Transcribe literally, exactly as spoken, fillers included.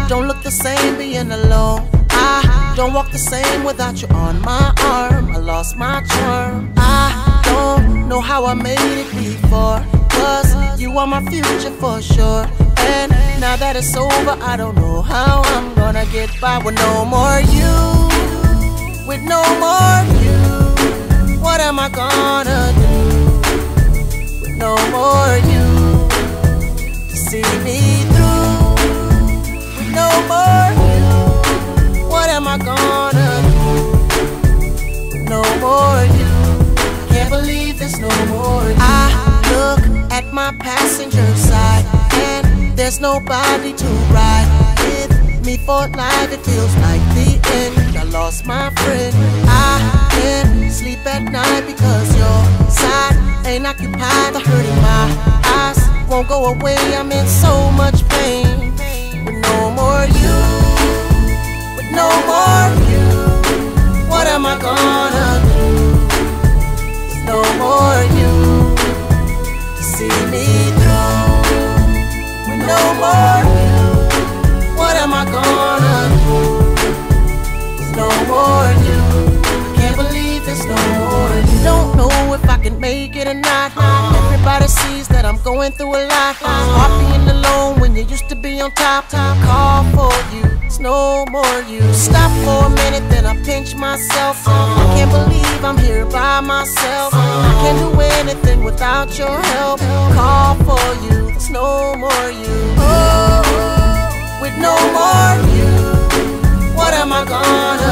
don't look the same being alone. I don't walk the same without you on my arm. I lost my charm. I don't know how I made it before, 'cause you are my future for sure. And now that it's over, I don't know how I'm gonna get by with no more you. With no more you, what am I gonna do? With no more you to see me through. With no more you, what am I gonna do? With no more you, can't believe there's no more you. I look at my passenger side and there's nobody to ride with me for life. It feels like the end. I lost my friend. I can't sleep at night because your side ain't occupied. The hurt in my eyes won't go away. I'm in so much pain. With no more you, with no more you, what am I gonna do? With no more you to see me through. With no more you, what am I gonna do? There's no more you, I can't believe there's no more you. Don't know if I can make it or not. Everybody sees that I'm going through a lot. It's hard being alone when you used to be on top. Call for you, it's no more you. Stop for a minute, then I pinch myself. I can't believe I'm here by myself. I can't do anything without your help. Call for you, there's no more you. Oh, with no more you, what am I gonna